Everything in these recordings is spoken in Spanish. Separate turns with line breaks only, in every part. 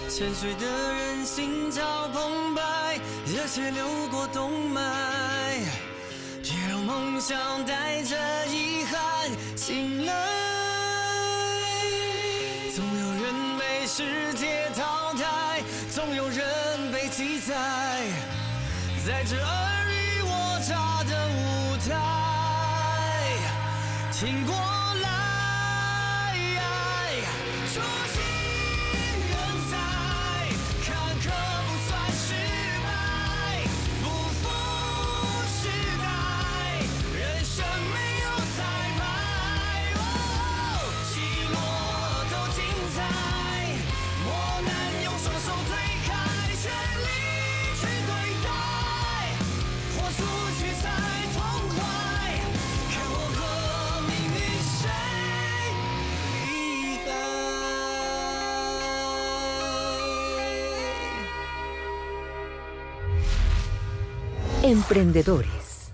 沉睡的人心潮澎湃，热血流过动脉。别让梦想带着遗憾醒来。总有人被世界淘汰，总有人被记载，在这尔虞我诈的舞台，挺过来。初心人才，坎坷不算失败，不负时代，人生没有彩排，起落都精彩，磨难用双手推开，全力去对待，豁出去才痛快，看我和命运谁厉害。
Emprendedores.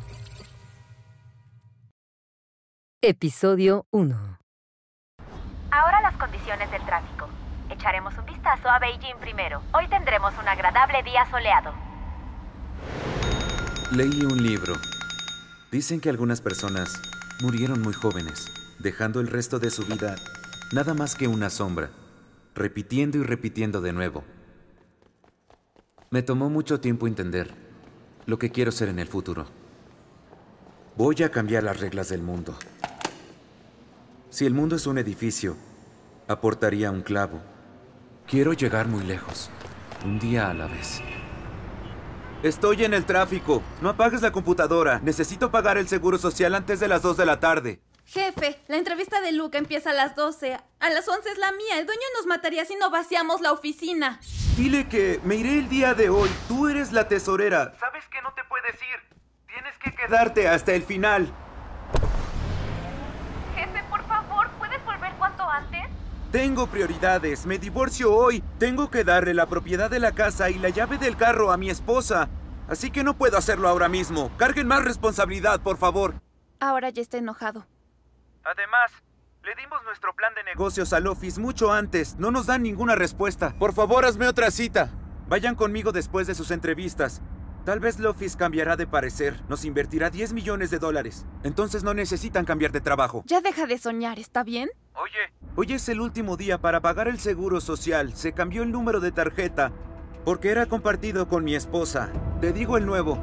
Episodio 1.
Ahora las condiciones del tráfico. Echaremos un vistazo a Beijing primero. Hoy tendremos un agradable día soleado.
Leí un libro. Dicen que algunas personas murieron muy jóvenes, dejando el resto de su vida nada más que una sombra, repitiendo y repitiendo de nuevo. Me tomó mucho tiempo entender lo que quiero ser en el futuro. Voy a cambiar las reglas del mundo. Si el mundo es un edificio, aportaría un clavo. Quiero llegar muy lejos, un día a la vez. Estoy en el tráfico. No apagues la computadora. Necesito pagar el seguro social antes de las 2 de la tarde.
Jefe, la entrevista de Luca empieza a las 12. A las 11 es la mía. El dueño nos mataría si no vaciamos la oficina.
Dile que me iré el día de hoy. Tú eres la tesorera. Sabes que no te puedes ir. Tienes que quedarte hasta el final.
Jefe, por favor, ¿puedes volver cuanto antes?
Tengo prioridades. Me divorcio hoy. Tengo que darle la propiedad de la casa y la llave del carro a mi esposa. Así que no puedo hacerlo ahora mismo. Carguen más responsabilidad, por favor.
Ahora ya está enojado.
Además, le dimos nuestro plan de negocios al Office mucho antes. No nos dan ninguna respuesta. Por favor, hazme otra cita. Vayan conmigo después de sus entrevistas. Tal vez Office cambiará de parecer. Nos invertirá $10 millones. Entonces no necesitan cambiar de trabajo.
Ya deja de soñar, ¿está bien?
Oye, hoy es el último día para pagar el seguro social. Se cambió el número de tarjeta porque era compartido con mi esposa. Te digo el nuevo.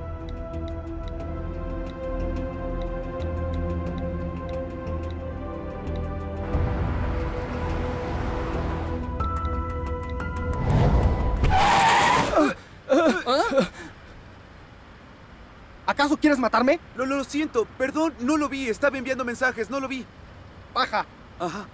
¿Acaso quieres matarme?
Lo siento, perdón, no lo vi. Estaba enviando mensajes, no lo vi.
Baja.
Ajá.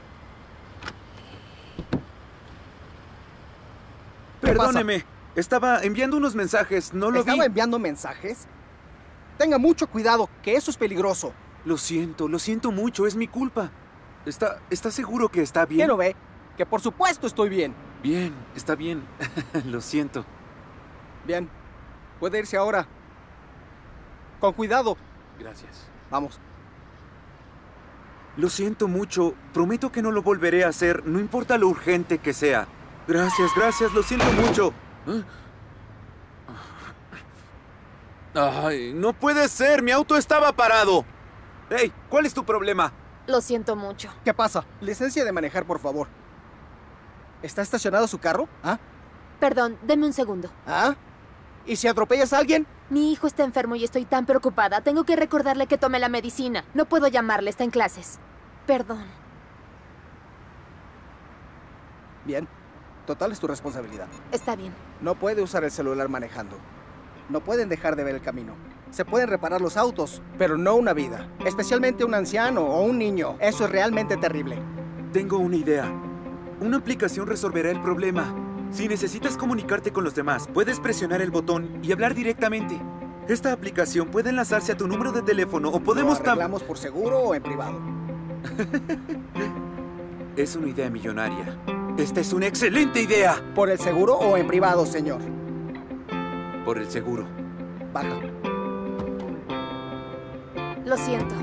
¿Qué
Perdóneme,
pasa?
estaba enviando unos mensajes, no lo vi.
¿Estaba enviando mensajes? Tenga mucho cuidado, que eso es peligroso.
Lo siento mucho, es mi culpa. ¿Está seguro que está bien?
¿Quién lo ve? Que por supuesto estoy bien.
Bien, está bien. Lo siento.
Bien. Puede irse ahora. Con cuidado.
Gracias.
Vamos.
Lo siento mucho. Prometo que no lo volveré a hacer, no importa lo urgente que sea. Gracias, lo siento mucho. Ay, no puede ser, mi auto estaba parado. Hey, ¿cuál es tu problema?
Lo siento mucho.
¿Qué pasa? Licencia de manejar, por favor. ¿Está estacionado su carro? ¿Ah?
Perdón, deme un segundo.
¿Ah? ¿Y si atropellas a alguien?
Mi hijo está enfermo y estoy tan preocupada. Tengo que recordarle que tome la medicina. No puedo llamarle, está en clases. Perdón.
Bien. Total es tu responsabilidad.
Está bien.
No puede usar el celular manejando. No pueden dejar de ver el camino. Se pueden reparar los autos, pero no una vida. Especialmente un anciano o un niño. Eso es realmente terrible.
Tengo una idea. Una aplicación resolverá el problema. Si necesitas comunicarte con los demás, puedes presionar el botón y hablar directamente. Esta aplicación puede enlazarse a tu número de teléfono o podemos...
¿Lo arreglamos por seguro o en privado?
Es una idea millonaria. ¡Esta es una excelente idea!
¿Por el seguro o en privado, señor?
Por el seguro.
Baja.
Lo siento.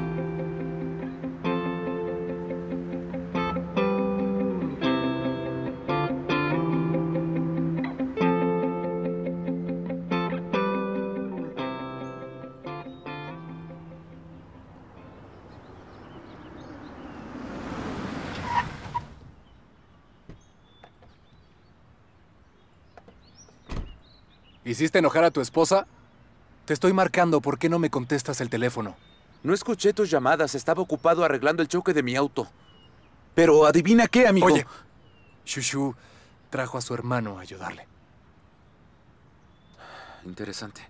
¿Hiciste enojar a tu esposa? Te estoy marcando, ¿por qué no me contestas el teléfono?
No escuché tus llamadas, estaba ocupado arreglando el choque de mi auto. Pero adivina qué, amigo.
Oye, Shushu trajo a su hermano a ayudarle.
Interesante.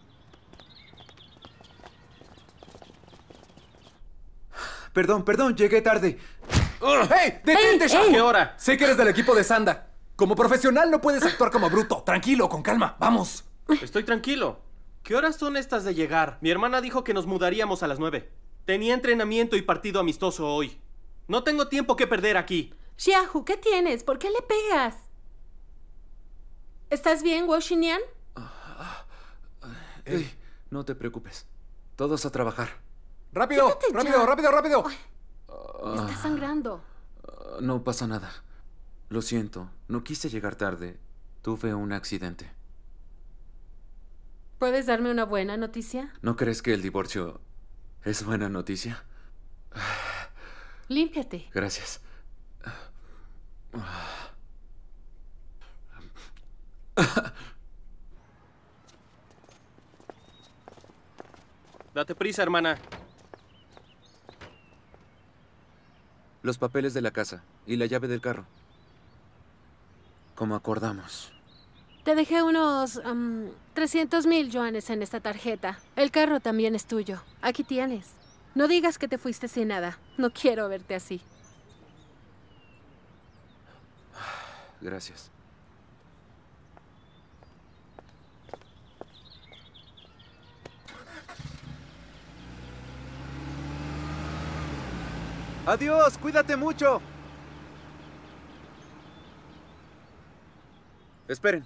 Perdón, llegué tarde.
¡Hey! ¡Detente, Shah!
¿Qué hora?
Sé que eres del equipo de Sanda. Como profesional no puedes actuar como bruto. Tranquilo, con calma. ¡Vamos!
Estoy tranquilo. ¿Qué horas son estas de llegar? Mi hermana dijo que nos mudaríamos a las 9. Tenía entrenamiento y partido amistoso hoy. No tengo tiempo que perder aquí.
Xiaohu, ¿qué tienes? ¿Por qué le pegas? ¿Estás bien, Woshinian?
Hey, no te preocupes. Todos a trabajar.
¡Rápido!
Quítate ya.
¡Rápido!
Está sangrando.
No pasa nada. Lo siento, no quise llegar tarde. Tuve un accidente.
¿Puedes darme una buena noticia?
¿No crees que el divorcio es buena noticia?
Límpiate.
Gracias.
Date prisa, hermana.
Los papeles de la casa y la llave del carro. Como acordamos.
Te dejé unos 300,000 yuanes en esta tarjeta. El carro también es tuyo. Aquí tienes. No digas que te fuiste sin nada. No quiero verte así.
Gracias. Adiós, cuídate mucho. Esperen.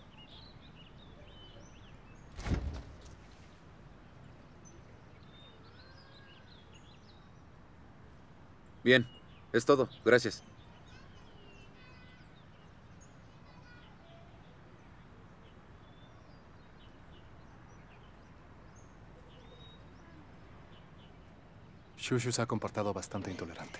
Bien, es todo. Gracias.
Shushu se ha comportado bastante intolerante.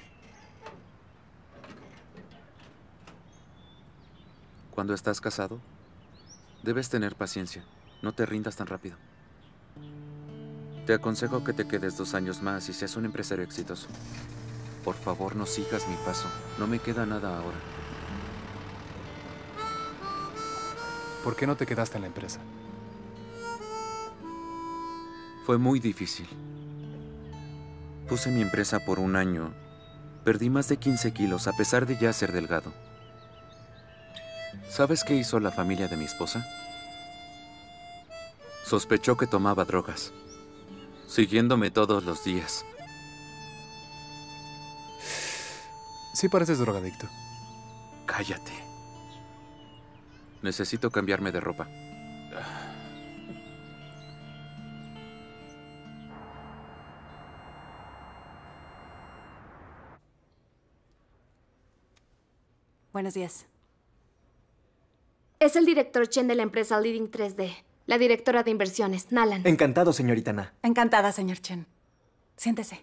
Cuando estás casado, debes tener paciencia. No te rindas tan rápido. Te aconsejo que te quedes 2 años más y seas un empresario exitoso. Por favor, no sigas mi paso. No me queda nada ahora.
¿Por qué no te quedaste en la empresa?
Fue muy difícil. Puse mi empresa por 1 año. Perdí más de 15 kilos a pesar de ya ser delgado. ¿Sabes qué hizo la familia de mi esposa? Sospechó que tomaba drogas, siguiéndome todos los días.
Sí pareces drogadicto.
Cállate. Necesito cambiarme de ropa.
Buenos días.
Es el director Chen de la empresa Leading 3D. La directora de inversiones, Nalan.
Encantado, señorita Na.
Encantada, señor Chen. Siéntese.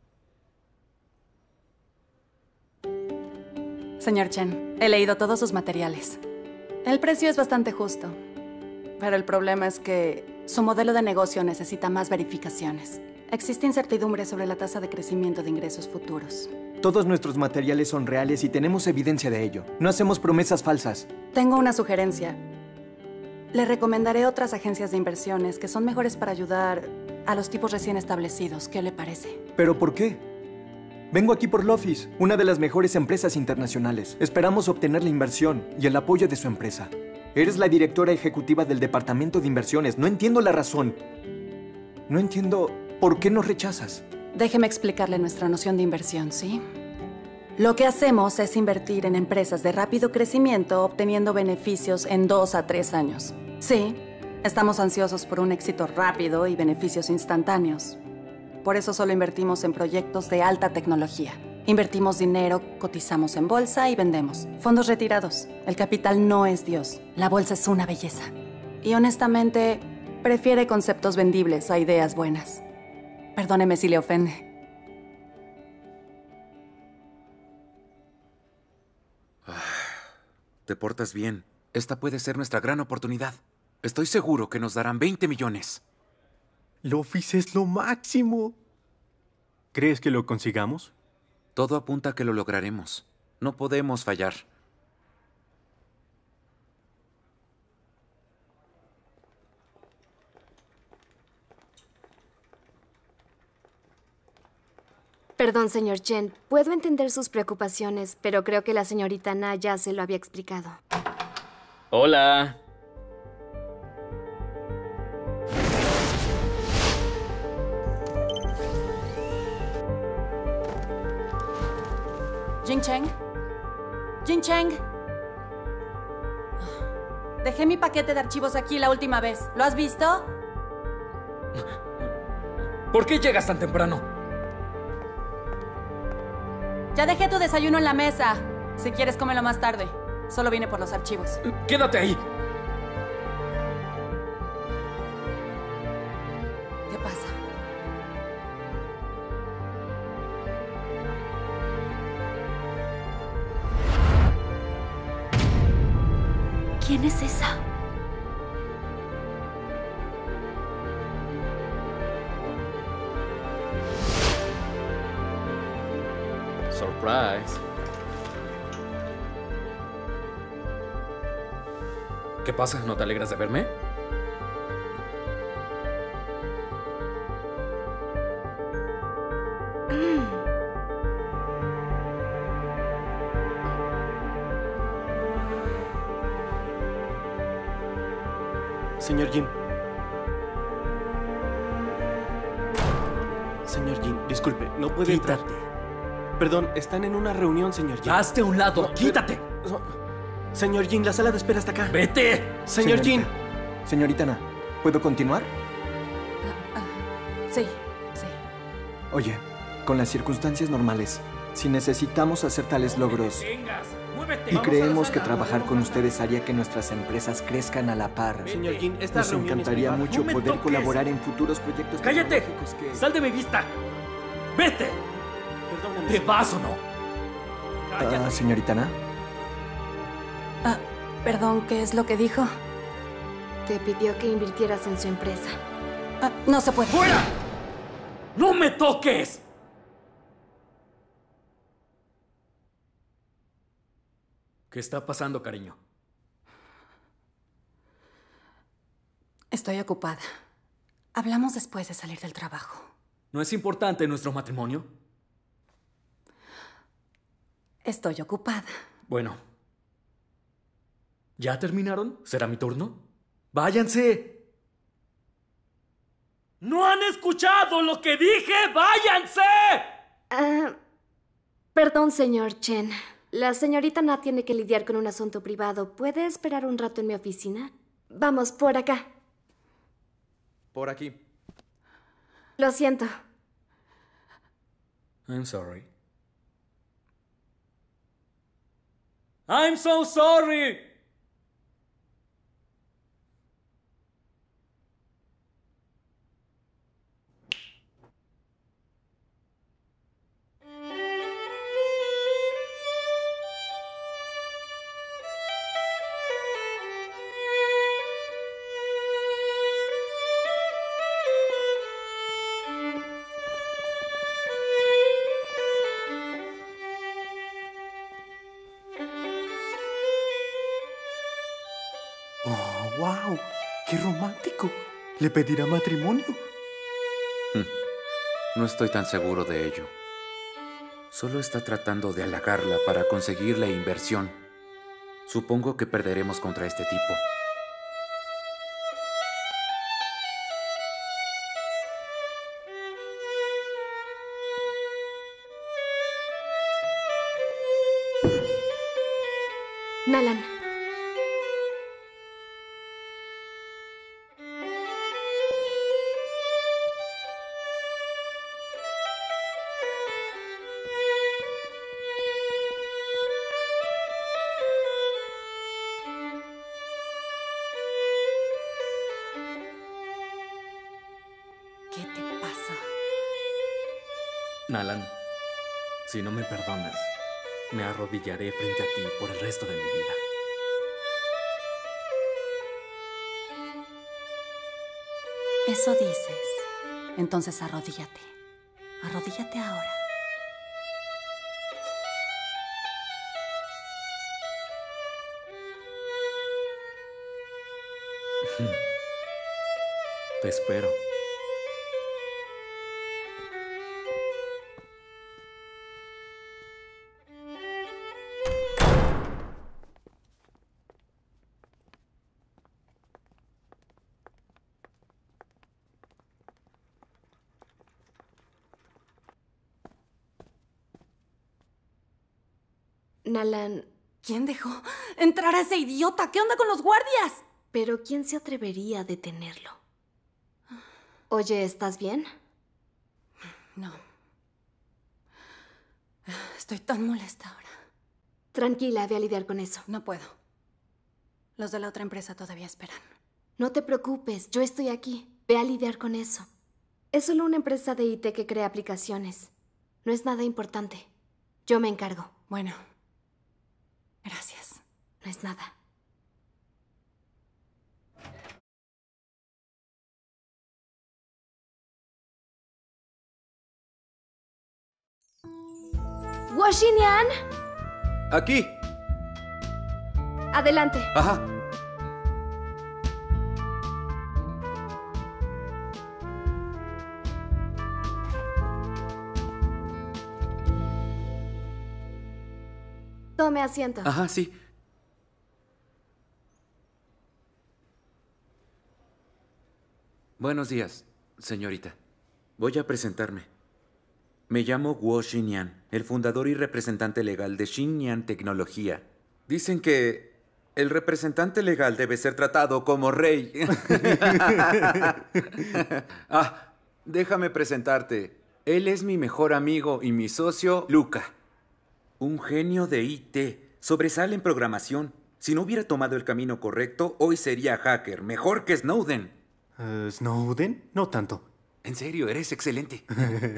Señor Chen, he leído todos sus materiales. El precio es bastante justo, pero el problema es que su modelo de negocio necesita más verificaciones. Existe incertidumbre sobre la tasa de crecimiento de ingresos futuros.
Todos nuestros materiales son reales y tenemos evidencia de ello. No hacemos promesas falsas.
Tengo una sugerencia. Le recomendaré otras agencias de inversiones que son mejores para ayudar a los tipos recién establecidos. ¿Qué le parece?
¿Pero por qué? Vengo aquí por Lofis, una de las mejores empresas internacionales. Esperamos obtener la inversión y el apoyo de su empresa. Eres la directora ejecutiva del departamento de inversiones. No entiendo la razón. No entiendo por qué nos rechazas.
Déjeme explicarle nuestra noción de inversión, ¿sí? Lo que hacemos es invertir en empresas de rápido crecimiento obteniendo beneficios en 2 a 3 años. Sí, estamos ansiosos por un éxito rápido y beneficios instantáneos. Por eso solo invertimos en proyectos de alta tecnología. Invertimos dinero, cotizamos en bolsa y vendemos. Fondos retirados. El capital no es Dios. La bolsa es una belleza. Y honestamente, prefiere conceptos vendibles a ideas buenas. Perdóneme si le ofende.
Te portas bien. Esta puede ser nuestra gran oportunidad. Estoy seguro que nos darán 20 millones.
Lofis es lo máximo. ¿Crees que lo consigamos?
Todo apunta a que lo lograremos. No podemos fallar.
Perdón, señor Chen. Puedo entender sus preocupaciones, pero creo que la señorita Na ya se lo había explicado.
Hola.
Jing Cheng. Jing Cheng. Dejé mi paquete de archivos aquí la última vez. ¿Lo has visto?
¿Por qué llegas tan temprano?
Ya dejé tu desayuno en la mesa. Si quieres, cómelo más tarde. Solo vine por los archivos.
Quédate ahí.
¿Qué pasa?
¿Quién es esa?
Surprise. ¿Qué pasa? ¿No te alegras de verme?
Señor Jin. Señor Jin, disculpe, no puede entrar. Perdón, están en una reunión, señor Jin.
¡Hazte a un lado! ¡Quítate!
Señor Jin, la sala de espera está acá.
¡Vete!
Señor Jin.
Señorita Na, ¿puedo continuar?
Sí, sí.
Oye, con las circunstancias normales, si necesitamos hacer tales logros y creemos que trabajar con ustedes haría que nuestras empresas crezcan a la par,
Señor Jin, esta
nos
reunión
encantaría
es privada.
mucho
No me
poder
toques.
colaborar en futuros proyectos
¡Cállate!
tecnológicos que...
¡Sal de mi vista! ¡Vete!
Perdóname.
¿Te vas o no?
Señorita Na.
Perdón, ¿qué es lo que dijo?
Te pidió que invirtieras en su empresa.
No se puede.
¡Fuera! ¡No me toques! ¿Qué está pasando, cariño?
Estoy ocupada. Hablamos después de salir del trabajo.
¿No es importante nuestro matrimonio?
Estoy ocupada.
Bueno. ¿Ya terminaron? ¿Será mi turno? ¡Váyanse! ¿No han escuchado lo que dije? ¡Váyanse!
Perdón, señor Chen. La señorita Na tiene que lidiar con un asunto privado. ¿Puede esperar un rato en mi oficina? Vamos, por acá.
Por aquí.
Lo siento.
I'm sorry. I'm so sorry!
¡Oh, wow! ¡Qué romántico! ¿Le pedirá matrimonio?
No estoy tan seguro de ello. Solo está tratando de halagarla para conseguir la inversión. Supongo que perderemos contra este tipo.
Nalan.
¿Qué te pasa?
Nalan, si no me perdonas, me arrodillaré frente a ti por el resto de mi vida.
Eso dices. Entonces arrodíllate. Arrodíllate ahora.
Te espero.
Nalan.
¿Quién dejó entrar a ese idiota? ¿Qué onda con los guardias?
Pero ¿quién se atrevería a detenerlo? Oye, ¿estás bien?
No. Estoy tan molesta ahora.
Tranquila, ve a lidiar con eso.
No puedo. Los de la otra empresa todavía esperan.
No te preocupes, yo estoy aquí. Ve a lidiar con eso. Es solo una empresa de IT que crea aplicaciones. No es nada importante. Yo me encargo.
Bueno. Gracias.
No es nada. Washinian,
Aquí.
adelante.
Ajá.
Tome asiento.
Ajá, sí. Buenos días, señorita. Voy a presentarme. Me llamo Guo Xinyan, el fundador y representante legal de Xinyan Tecnología. Dicen que el representante legal debe ser tratado como rey. Déjame presentarte. Él es mi mejor amigo y mi socio, Luca. Un genio de IT. Sobresale en programación. Si no hubiera tomado el camino correcto, hoy sería hacker. Mejor que Snowden.
¿Snowden? No tanto.
En serio, eres excelente.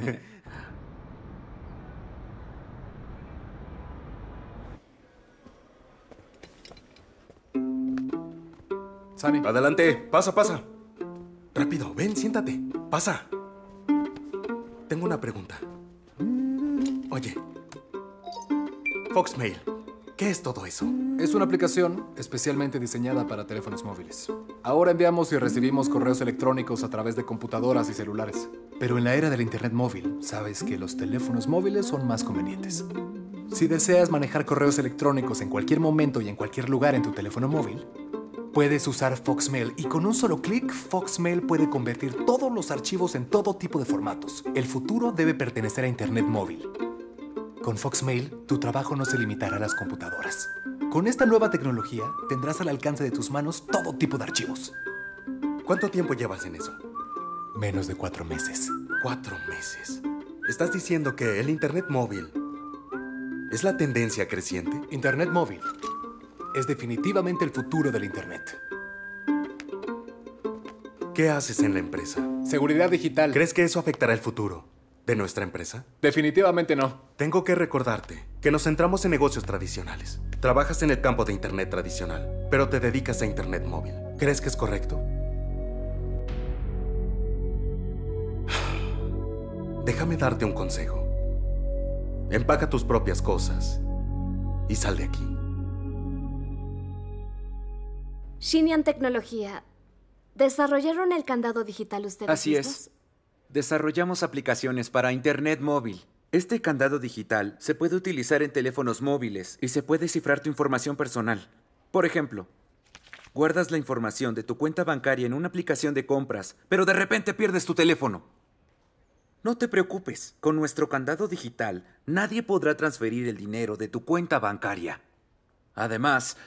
Sammy. Adelante, pasa, pasa. Rápido, ven, siéntate. Pasa. Tengo una pregunta. Oye, Foxmail, ¿qué es todo eso?
Es una aplicación especialmente diseñada para teléfonos móviles. Ahora enviamos y recibimos correos electrónicos a través de computadoras y celulares. Pero en la era del Internet móvil, sabes que los teléfonos móviles son más convenientes. Si deseas manejar correos electrónicos en cualquier momento y en cualquier lugar en tu teléfono móvil, puedes usar Foxmail y con un solo clic, Foxmail puede convertir todos los archivos en todo tipo de formatos. El futuro debe pertenecer a Internet móvil. Con Foxmail, tu trabajo no se limitará a las computadoras. Con esta nueva tecnología, tendrás al alcance de tus manos todo tipo de archivos.
¿Cuánto tiempo llevas en eso?
Menos de 4 meses.
4 meses. ¿Estás diciendo que el Internet móvil es la tendencia creciente?
Internet móvil es definitivamente el futuro del Internet.
¿Qué haces en la empresa?
Seguridad digital.
¿Crees que eso afectará el futuro de nuestra empresa?
Definitivamente no.
Tengo que recordarte que nos centramos en negocios tradicionales. Trabajas en el campo de Internet tradicional, pero te dedicas a Internet móvil. ¿Crees que es correcto? Déjame darte un consejo. Empaca tus propias cosas y sal de aquí.
Xinyan Tecnología. ¿Desarrollaron el candado digital ustedes
Así
mismos?
es. Desarrollamos aplicaciones para Internet móvil. Este candado digital se puede utilizar en teléfonos móviles y se puede cifrar tu información personal. Por ejemplo, guardas la información de tu cuenta bancaria en una aplicación de compras, pero de repente pierdes tu teléfono. No te preocupes. Con nuestro candado digital, nadie podrá transferir el dinero de tu cuenta bancaria. Además...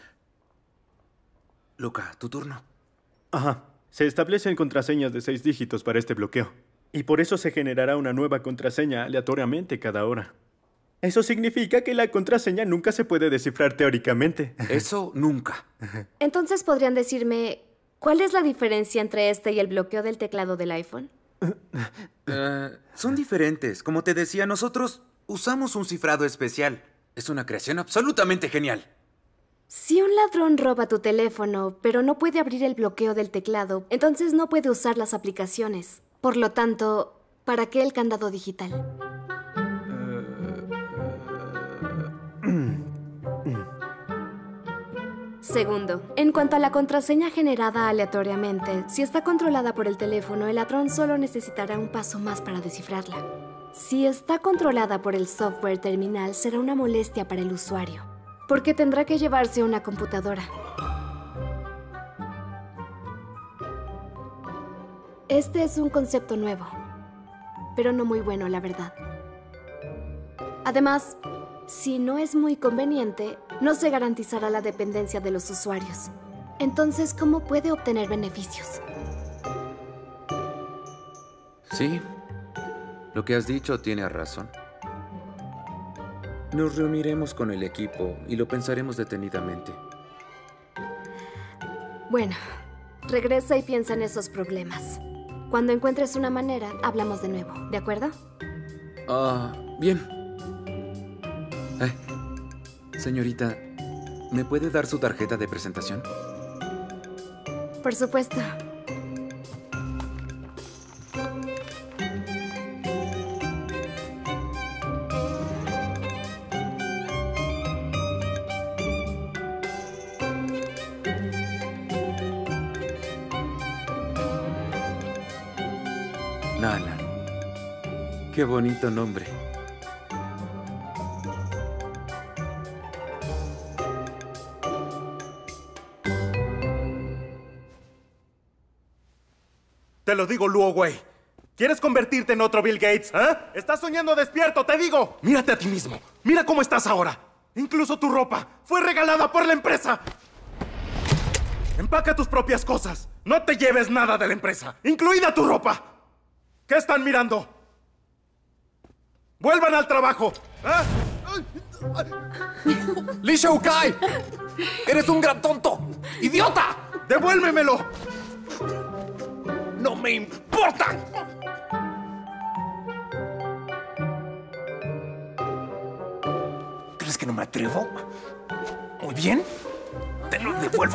Luca, tu turno.
Ajá. Se establecen contraseñas de 6 dígitos para este bloqueo. Y por eso se generará una nueva contraseña aleatoriamente cada hora. Eso significa que la contraseña nunca se puede descifrar teóricamente.
Eso nunca.
Entonces, ¿podrían decirme cuál es la diferencia entre este y el bloqueo del teclado del iPhone?
Son diferentes. Como te decía, nosotros usamos un cifrado especial. Es una creación absolutamente genial.
Si un ladrón roba tu teléfono, pero no puede abrir el bloqueo del teclado, entonces no puede usar las aplicaciones. Por lo tanto, ¿para qué el candado digital? Segundo, en cuanto a la contraseña generada aleatoriamente, si está controlada por el teléfono, el ladrón solo necesitará un paso más para descifrarla. Si está controlada por el software terminal, será una molestia para el usuario, porque tendrá que llevarse una computadora. Este es un concepto nuevo, pero no muy bueno, la verdad. Además, si no es muy conveniente, no se garantizará la dependencia de los usuarios. Entonces, ¿cómo puede obtener beneficios?
Sí, lo que has dicho tiene razón. Nos reuniremos con el equipo y lo pensaremos detenidamente.
Bueno, regresa y piensa en esos problemas. Cuando encuentres una manera, hablamos de nuevo, ¿de acuerdo?
Bien. Señorita, ¿me puede dar su tarjeta de presentación?
Por supuesto.
Nala. Qué bonito nombre.
Te lo digo, Luo Wei. ¿Quieres convertirte en otro Bill Gates, Estás soñando despierto, te digo. Mírate a ti mismo. Mira cómo estás ahora. Incluso tu ropa fue regalada por la empresa. Empaca tus propias cosas. No te lleves nada de la empresa, incluida tu ropa. ¿Qué están mirando? ¡Vuelvan al trabajo!
¡Li Shoukai! ¡Eres un gran tonto! ¡Idiota!
¡Devuélvemelo!
¡No me importa! ¿Crees que no me atrevo? Muy bien. Te lo devuelvo.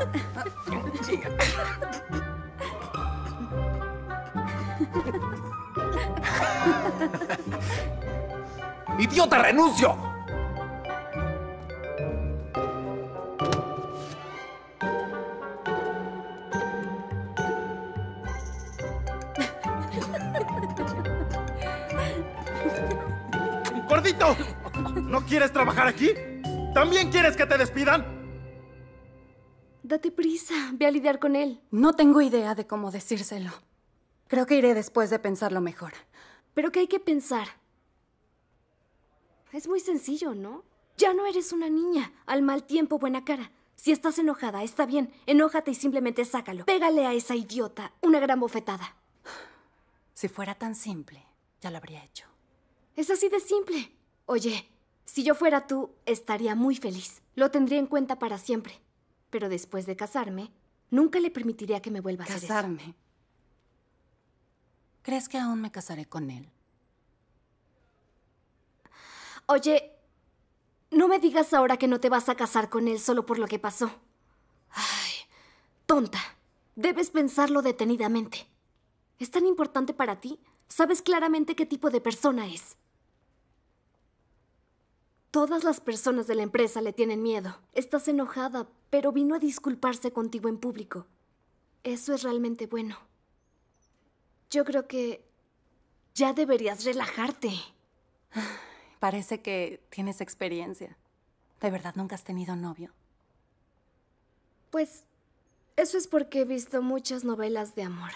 ¡Idiota, renuncio!
¡Gordito! ¿No quieres trabajar aquí? ¿También quieres que te despidan?
Date prisa, ve a lidiar con él.
No tengo idea de cómo decírselo. Creo que iré después de pensarlo mejor.
¿Pero qué hay que pensar? Es muy sencillo, ¿no? Ya no eres una niña. Al mal tiempo, buena cara. Si estás enojada, está bien. Enójate y simplemente sácalo. Pégale a esa idiota una gran bofetada.
Si fuera tan simple, ya lo habría hecho.
Es así de simple. Oye, si yo fuera tú, estaría muy feliz. Lo tendría en cuenta para siempre. Pero después de casarme, nunca le permitiría que me vuelva a hacer eso.
¿Casarme? ¿Crees que aún me casaré con él?
Oye, no me digas ahora que no te vas a casar con él solo por lo que pasó. Ay, tonta. Debes pensarlo detenidamente. ¿Es tan importante para ti? Sabes claramente qué tipo de persona es. Todas las personas de la empresa le tienen miedo. Estás enojada, pero vino a disculparse contigo en público. Eso es realmente bueno. Yo creo que ya deberías relajarte.
Parece que tienes experiencia. ¿De verdad nunca has tenido novio?
Pues, eso es porque he visto muchas novelas de amor.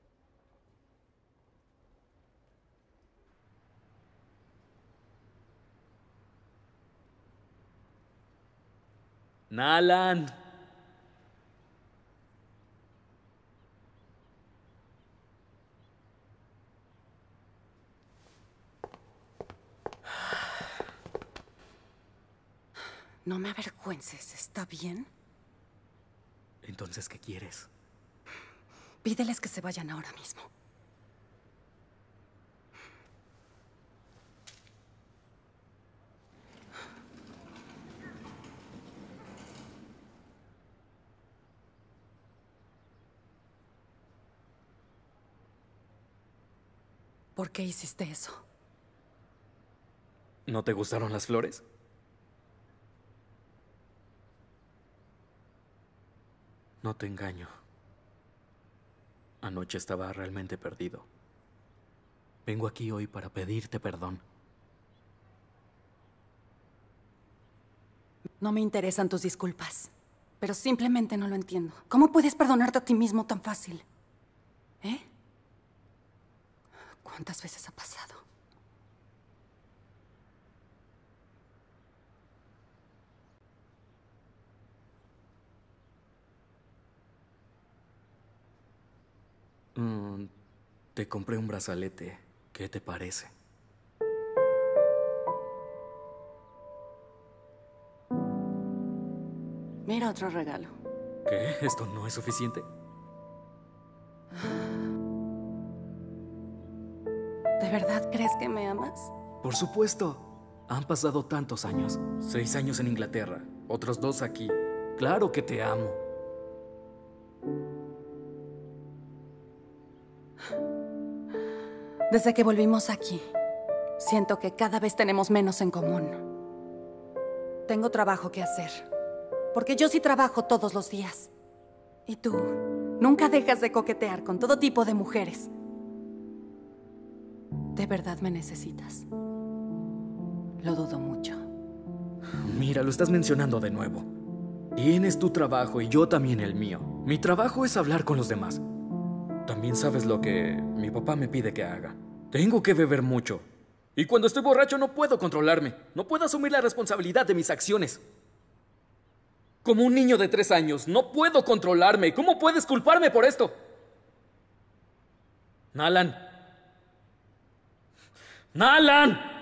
Nalan.
No me avergüences, ¿está bien?
Entonces, ¿qué quieres?
Pídeles que se vayan ahora mismo. ¿Por qué hiciste eso?
¿No te gustaron las flores? No te engaño. Anoche estaba realmente perdido. Vengo aquí hoy para pedirte perdón.
No me interesan tus disculpas, pero simplemente no lo entiendo. ¿Cómo puedes perdonarte a ti mismo tan fácil? ¿Eh? ¿Cuántas veces ha pasado?
Te compré un brazalete. ¿Qué te parece?
Mira otro regalo.
¿Qué? ¿Esto no es suficiente?
¿De verdad crees que me amas?
Por supuesto. Han pasado tantos años. 6 años en Inglaterra, otros 2 aquí. Claro que te amo.
Desde que volvimos aquí, siento que cada vez tenemos menos en común. Tengo trabajo que hacer, porque yo sí trabajo todos los días. Y tú nunca dejas de coquetear con todo tipo de mujeres. ¿De verdad me necesitas? Lo dudo mucho.
Mira, lo estás mencionando de nuevo. Tienes tu trabajo y yo también el mío. Mi trabajo es hablar con los demás. También sabes lo que mi papá me pide que haga. Tengo que beber mucho. Y cuando estoy borracho no puedo controlarme. No puedo asumir la responsabilidad de mis acciones. Como un niño de 3 años, no puedo controlarme. ¿Cómo puedes culparme por esto? Nalan. ¡Nalan!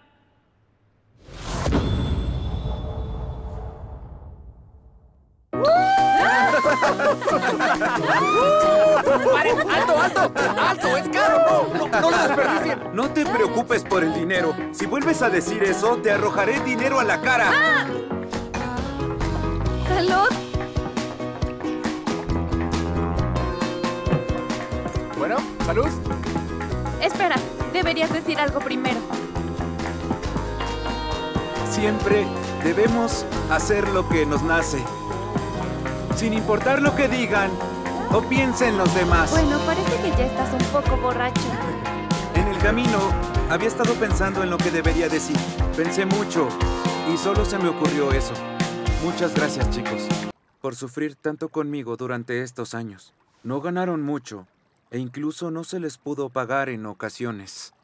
¡Paren! ¡Alto, alto! ¡Alto! ¡Es caro! ¡No lo desperdicien!
No te preocupes por el dinero. Si vuelves a decir eso, te arrojaré dinero a la cara.
¡Ah! ¡Salud!
Bueno, salud.
Espera, deberías decir algo primero.
Siempre debemos hacer lo que nos nace, sin importar lo que digan o piensen los demás.
Bueno, parece que ya estás un poco borracho.
En el camino, había estado pensando en lo que debería decir. Pensé mucho y solo se me ocurrió eso. Muchas gracias, chicos, por sufrir tanto conmigo durante estos años. No ganaron mucho e incluso no se les pudo pagar en ocasiones.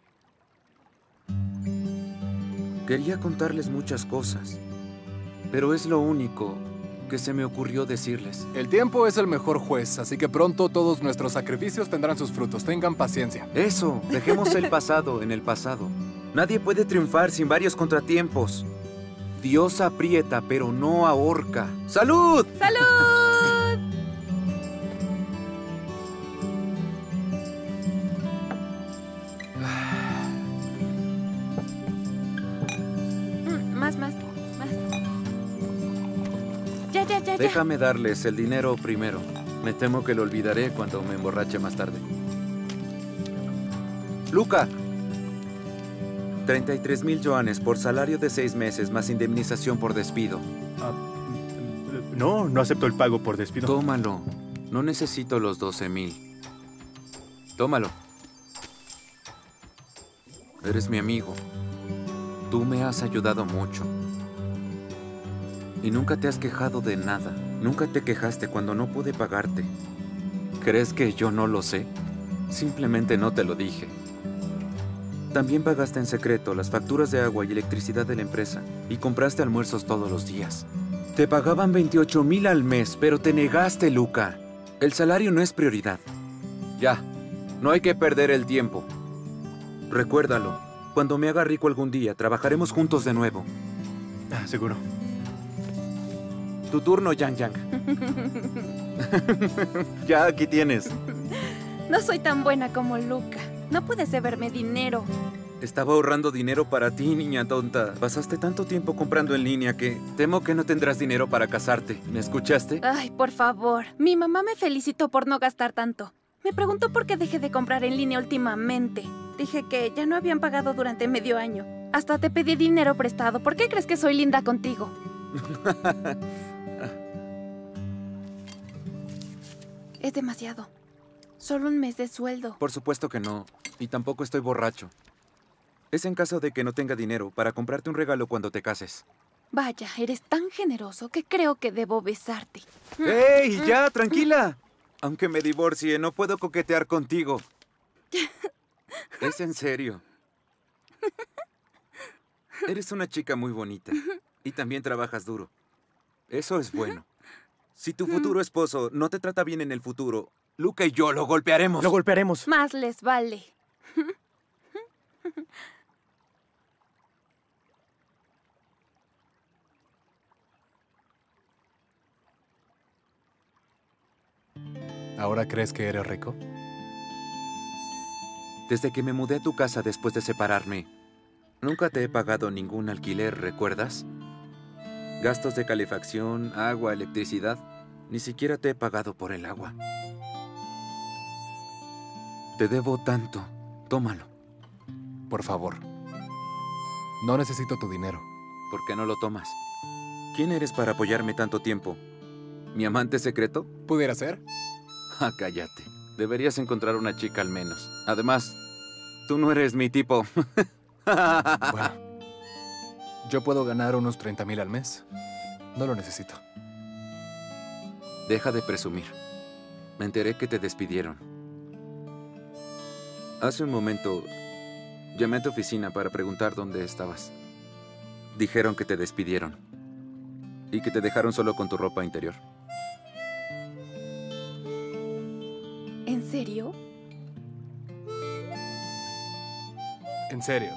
Quería contarles muchas cosas, pero es lo único que se me ocurrió decirles.
El tiempo es el mejor juez, así que pronto todos nuestros sacrificios tendrán sus frutos. Tengan paciencia.
Eso, dejemos el pasado en el pasado. Nadie puede triunfar sin varios contratiempos. Dios aprieta, pero no ahorca. ¡Salud!
¡Salud! Más. Ya.
Déjame darles el dinero primero. Me temo que lo olvidaré cuando me emborrache más tarde. Luca. 33,000 yuanes por salario de 6 meses más indemnización por despido.
No acepto el pago por despido.
Tómalo. No necesito los 12,000. Tómalo. Eres mi amigo. Tú me has ayudado mucho. Y nunca te has quejado de nada. Nunca te quejaste cuando no pude pagarte. ¿Crees que yo no lo sé? Simplemente no te lo dije. También pagaste en secreto las facturas de agua y electricidad de la empresa y compraste almuerzos todos los días. Te pagaban 28,000 al mes, pero te negaste, Luca. El salario no es prioridad. Ya, no hay que perder el tiempo. Recuérdalo. Cuando me haga rico algún día, trabajaremos juntos de nuevo.
Seguro.
Tu turno, Yang. Ya, aquí tienes.
No soy tan buena como Luca. No puedes deberme dinero.
Estaba ahorrando dinero para ti, niña tonta. Pasaste tanto tiempo comprando en línea que temo que no tendrás dinero para casarte. ¿Me escuchaste?
Ay, por favor. Mi mamá me felicitó por no gastar tanto. Me preguntó por qué dejé de comprar en línea últimamente. Dije que ya no habían pagado durante medio año. Hasta te pedí dinero prestado. ¿Por qué crees que soy linda contigo? Es demasiado. Solo un mes de sueldo.
Por supuesto que no. Y tampoco estoy borracho. Es en caso de que no tenga dinero para comprarte un regalo cuando te cases.
Vaya, eres tan generoso que creo que debo besarte.
¡Ey! Ya, tranquila. Aunque me divorcie, no puedo coquetear contigo. Es en serio. Eres una chica muy bonita. Y también trabajas duro. Eso es bueno. Si tu futuro esposo no te trata bien en el futuro, Luca y yo lo golpearemos.
Lo golpearemos.
Más les vale.
¿Ahora crees que eres rico?
Desde que me mudé a tu casa después de separarme, nunca te he pagado ningún alquiler, ¿recuerdas? Gastos de calefacción, agua, electricidad. Ni siquiera te he pagado por el agua. Te debo tanto. Tómalo.
Por favor. No necesito tu dinero.
¿Por qué no lo tomas? ¿Quién eres para apoyarme tanto tiempo? ¿Mi amante secreto?
¿Pudiera ser?
Ah, cállate. Deberías encontrar una chica al menos. Además, tú no eres mi tipo.
Bueno, yo puedo ganar unos 30,000 al mes. No lo necesito.
Deja de presumir. Me enteré que te despidieron. Hace un momento, llamé a tu oficina para preguntar dónde estabas. Dijeron que te despidieron. Y que te dejaron solo con tu ropa interior.
¿En serio?
¿En serio?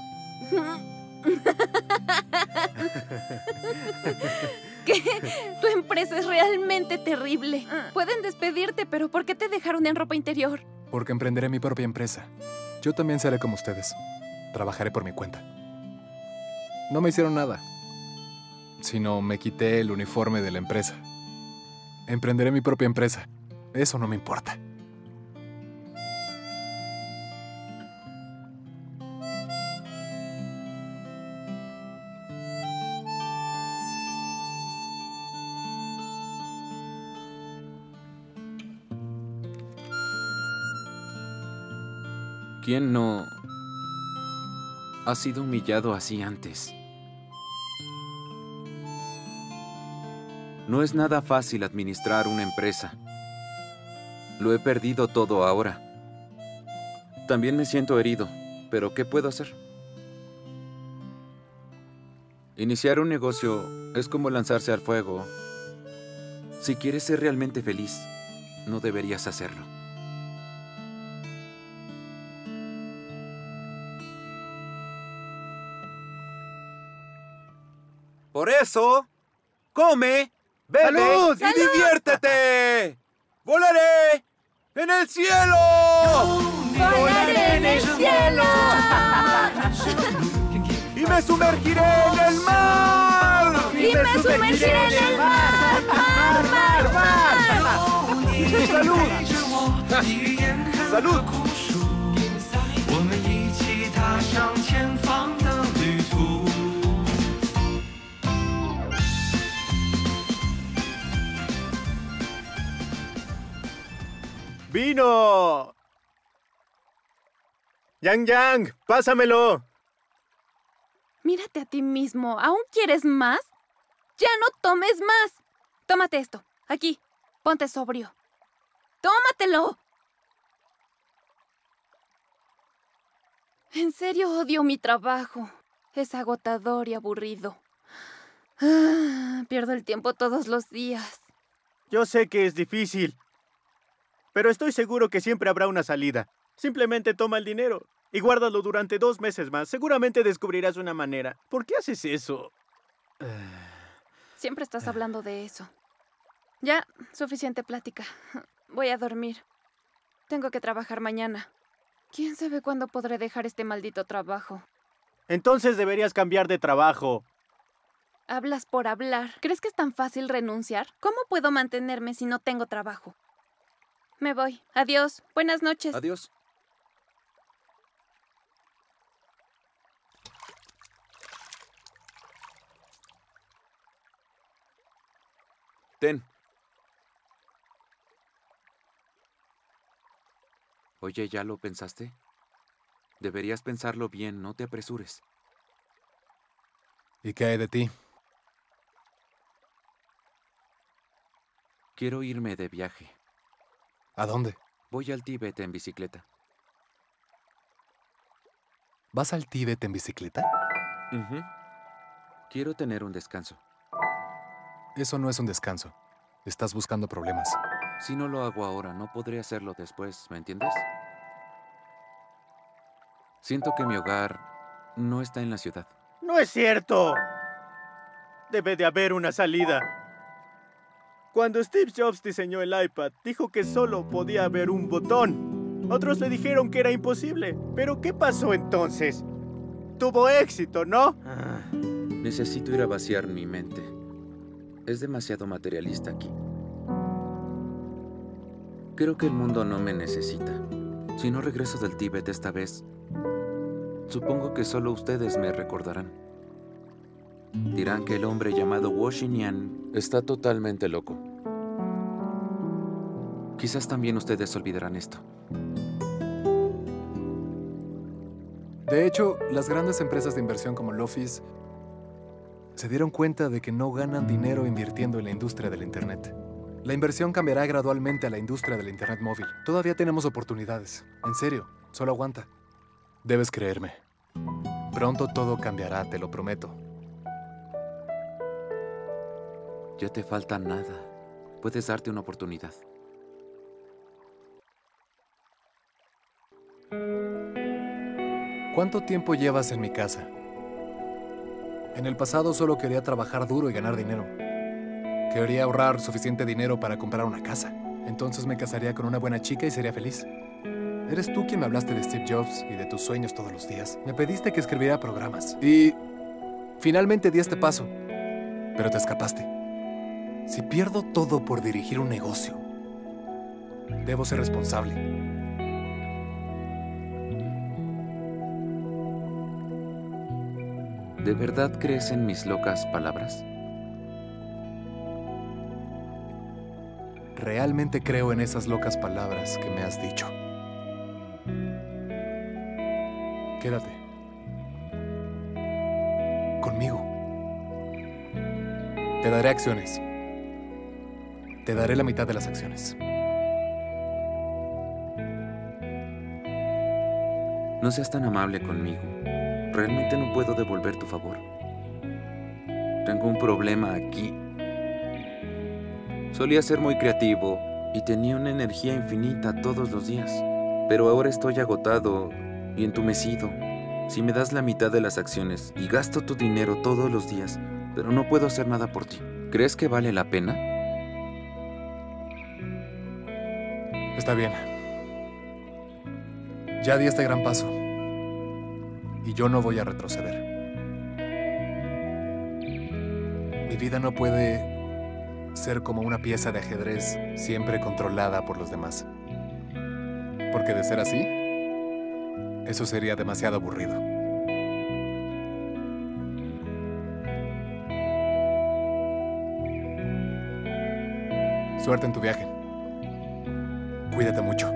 ¿Qué? Tu empresa es realmente terrible. Pueden despedirte, pero ¿por qué te dejaron en ropa interior?
Porque emprenderé mi propia empresa. Yo también seré como ustedes. Trabajaré por mi cuenta. No me hicieron nada, sino me quité el uniforme de la empresa. Emprenderé mi propia empresa. Eso no me importa.
¿Quién no ha sido humillado así antes? No es nada fácil administrar una empresa. Lo he perdido todo ahora. También me siento herido, pero ¿qué puedo hacer? Iniciar un negocio es como lanzarse al fuego. Si quieres ser realmente feliz, no deberías hacerlo. Por eso, come, bebe
¡Salud!
y diviértete. ¡Volaré en el cielo!
¡Volaré en el cielo!
¡Y me sumergiré en el mar!
¡Y me sumergiré en el mar! ¡Mar, mar, mar!
¡Salud! ¡Salud!
我们一起踏上前方的旅途。
¡Vino! ¡Yang Yang! ¡Pásamelo!
Mírate a ti mismo. ¿Aún quieres más? ¡Ya no tomes más! Tómate esto. Aquí. Ponte sobrio. ¡Tómatelo! En serio odio mi trabajo. Es agotador y aburrido. Pierdo el tiempo todos los días.
Yo sé que es difícil, pero estoy seguro que siempre habrá una salida. Simplemente toma el dinero y guárdalo durante 2 meses más. Seguramente descubrirás una manera. ¿Por qué haces eso?
Siempre estás hablando de eso. Ya, suficiente plática. Voy a dormir. Tengo que trabajar mañana. ¿Quién sabe cuándo podré dejar este maldito trabajo?
Entonces deberías cambiar de trabajo.
Hablas por hablar. ¿Crees que es tan fácil renunciar? ¿Cómo puedo mantenerme si no tengo trabajo? Me voy. Adiós. Buenas noches.
Adiós. Ten. Oye, ¿ya lo pensaste? Deberías pensarlo bien, no te apresures.
¿Y qué hay de ti?
Quiero irme de viaje.
¿A dónde?
Voy al Tíbet en bicicleta.
¿Vas al Tíbet en bicicleta?
Ujú. Quiero tener un descanso.
Eso no es un descanso. Estás buscando problemas.
Si no lo hago ahora, no podré hacerlo después, ¿me entiendes? Siento que mi hogar no está en la ciudad.
¡No es cierto! Debe de haber una salida. Cuando Steve Jobs diseñó el iPad, dijo que solo podía haber un botón. Otros le dijeron que era imposible. ¿Pero qué pasó entonces? Tuvo éxito, ¿no?
Necesito ir a vaciar mi mente. Es demasiado materialista aquí. Creo que el mundo no me necesita. Si no regreso del Tíbet esta vez, supongo que solo ustedes me recordarán. Dirán que el hombre llamado Washington está totalmente loco. Quizás también ustedes olvidarán esto.
De hecho, las grandes empresas de inversión como Lofis se dieron cuenta de que no ganan dinero invirtiendo en la industria del Internet. La inversión cambiará gradualmente a la industria del Internet móvil. Todavía tenemos oportunidades. En serio, solo aguanta. Debes creerme. Pronto todo cambiará, te lo prometo.
Ya te falta nada. Puedes darte una oportunidad.
¿Cuánto tiempo llevas en mi casa? En el pasado solo quería trabajar duro y ganar dinero. Quería ahorrar suficiente dinero para comprar una casa. Entonces me casaría con una buena chica y sería feliz. Eres tú quien me hablaste de Steve Jobs y de tus sueños todos los días. Me pediste que escribiera programas. Y finalmente di este paso. Pero te escapaste. Si pierdo todo por dirigir un negocio, debo ser responsable.
¿De verdad crees en mis locas palabras?
Realmente creo en esas locas palabras que me has dicho. Quédate. Conmigo. Te daré acciones. Te daré la mitad de las acciones.
No seas tan amable conmigo. Realmente no puedo devolver tu favor. Tengo un problema aquí. Solía ser muy creativo y tenía una energía infinita todos los días. Pero ahora estoy agotado y entumecido. Si me das la mitad de las acciones y gasto tu dinero todos los días, pero no puedo hacer nada por ti, ¿crees que vale la pena?
Está bien. Ya di este gran paso. Y yo no voy a retroceder. Mi vida no puede ser como una pieza de ajedrez siempre controlada por los demás. Porque de ser así, eso sería demasiado aburrido. Suerte en tu viaje. Cuídate mucho.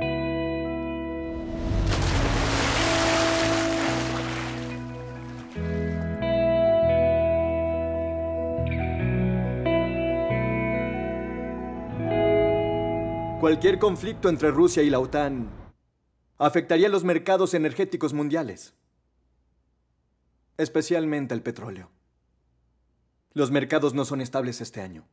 Cualquier conflicto entre Rusia y la OTAN afectaría los mercados energéticos mundiales, especialmente el petróleo. Los mercados no son estables este año.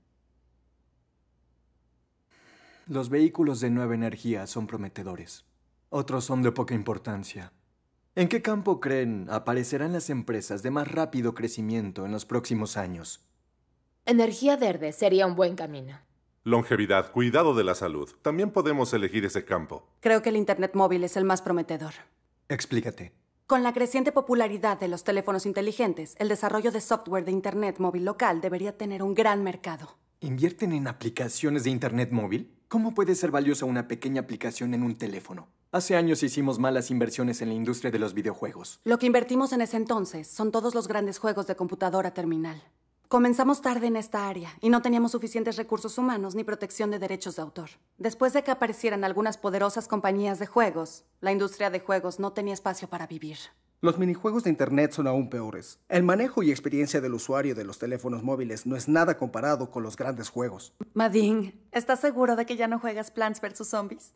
Los vehículos de nueva energía son prometedores. Otros son de poca importancia. ¿En qué campo creen aparecerán las empresas de más rápido crecimiento en los próximos años?
Energía verde sería un buen camino.
Longevidad, cuidado de la salud. También podemos elegir ese campo.
Creo que el Internet móvil es el más prometedor.
Explícate.
Con la creciente popularidad de los teléfonos inteligentes, el desarrollo de software de Internet móvil local debería tener un gran mercado.
¿Invierten en aplicaciones de Internet móvil? ¿Cómo puede ser valiosa una pequeña aplicación en un teléfono? Hace años hicimos malas inversiones en la industria de los videojuegos.
Lo que invertimos en ese entonces son todos los grandes juegos de computadora terminal. Comenzamos tarde en esta área y no teníamos suficientes recursos humanos ni protección de derechos de autor. Después de que aparecieran algunas poderosas compañías de juegos, la industria de juegos no tenía espacio para vivir.
Los minijuegos de Internet son aún peores. El manejo y experiencia del usuario de los teléfonos móviles no es nada comparado con los grandes juegos.
Madin, ¿estás seguro de que ya no juegas Plants vs. Zombies?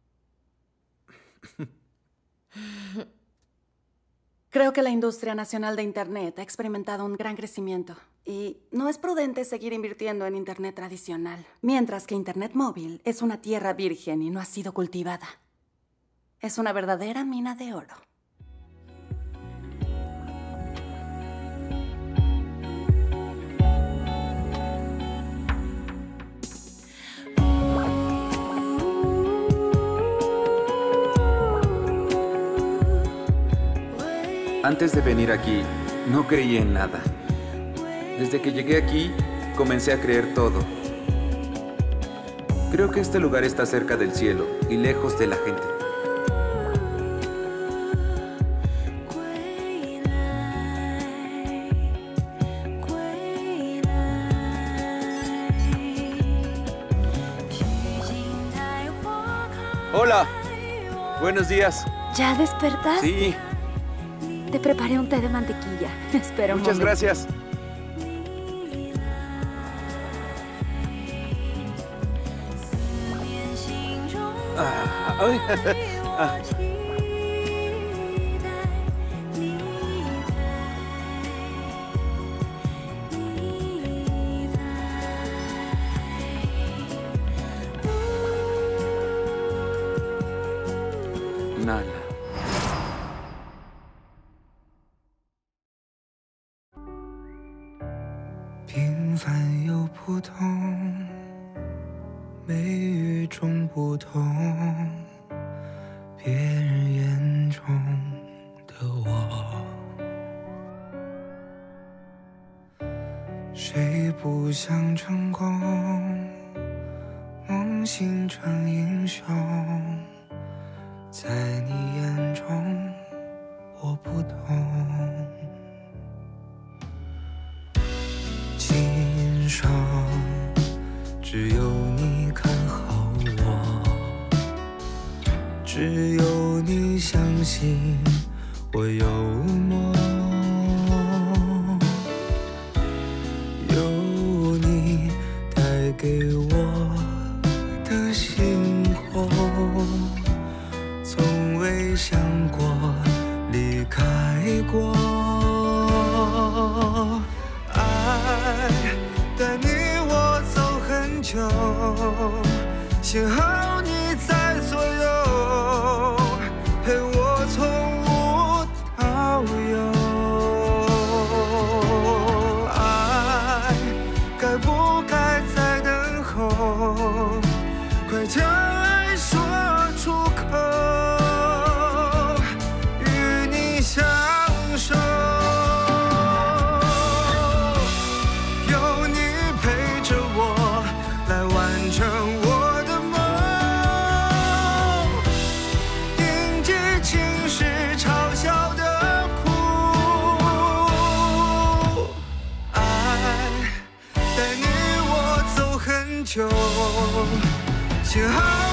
Creo que la industria nacional de Internet ha experimentado un gran crecimiento y no es prudente seguir invirtiendo en Internet tradicional, mientras que Internet móvil es una tierra virgen y no ha sido cultivada. Es una verdadera mina de oro.
Antes de venir aquí, no creí en nada. Desde que llegué aquí, comencé a creer todo. Creo que este lugar está cerca del cielo y lejos de la gente. Hola. Buenos días.
¿Ya despertaste?
Sí.
Te preparé un té de mantequilla. Espera un
Muchas
momento.
gracias. Nala.
平凡又普通，美与众不同，别人眼中的我，谁不想成功，梦醒成英雄，在你眼中我不同。 今生只有你看好我，只有你相信我有梦，有你带给我的星空，从未想过离开过。 带你我走很久，幸好你在左右，陪我从无到有。爱该不该再等候？快将爱说出口，与你相守。 幸好。